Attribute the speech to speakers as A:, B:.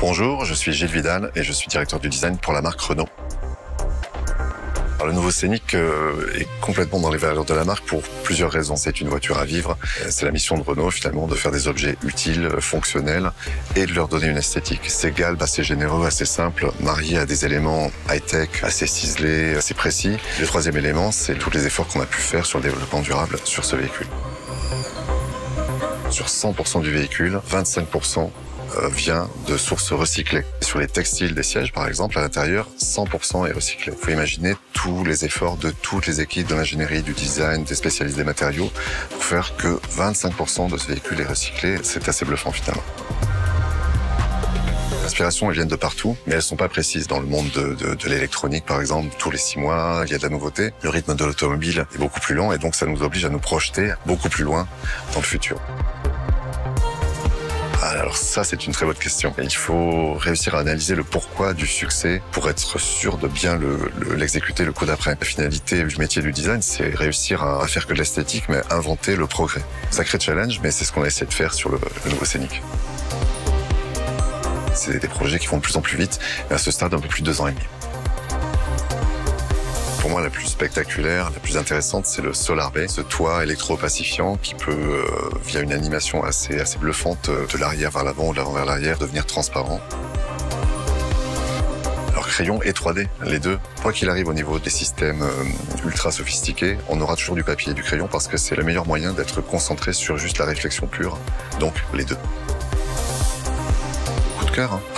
A: Bonjour, je suis Gilles Vidal et je suis directeur du design pour la marque Renault. Alors, le nouveau Scénic est complètement dans les valeurs de la marque pour plusieurs raisons. C'est une voiture à vivre. C'est la mission de Renault finalement de faire des objets utiles, fonctionnels et de leur donner une esthétique. C'est galbe, assez généreux, assez simple, marié à des éléments high-tech, assez ciselés, assez précis. Le troisième élément, c'est tous les efforts qu'on a pu faire sur le développement durable sur ce véhicule. Sur 100% du véhicule, 25% vient de sources recyclées. Sur les textiles des sièges, par exemple, à l'intérieur, 100% est recyclé. Il faut imaginer tous les efforts de toutes les équipes de l'ingénierie, du design, des spécialistes des matériaux, pour faire que 25% de ce véhicule est recyclé. C'est assez bluffant, finalement. Les inspirations, elles viennent de partout, mais elles sont pas précises. Dans le monde de l'électronique, par exemple, tous les 6 mois, il y a de la nouveauté. Le rythme de l'automobile est beaucoup plus lent et donc ça nous oblige à nous projeter beaucoup plus loin dans le futur. Alors ça, c'est une très bonne question. Il faut réussir à analyser le pourquoi du succès pour être sûr de bien l'exécuter le coup d'après. La finalité du métier du design, c'est réussir à faire que de l'esthétique, mais inventer le progrès. Sacré challenge, mais c'est ce qu'on a essayé de faire sur le nouveau Scénic. C'est des projets qui vont de plus en plus vite, mais à ce stade, un peu plus de 2 ans et demi. Pour moi, la plus spectaculaire, la plus intéressante, c'est le Solar Bay, ce toit électro-opacifiant qui peut, via une animation assez bluffante, de l'arrière vers l'avant ou de l'avant vers l'arrière, devenir transparent. Alors crayon et 3D, les deux. Quoi qu'il arrive au niveau des systèmes ultra sophistiqués, on aura toujours du papier et du crayon parce que c'est le meilleur moyen d'être concentré sur juste la réflexion pure. Donc les deux. Coup de cœur, hein.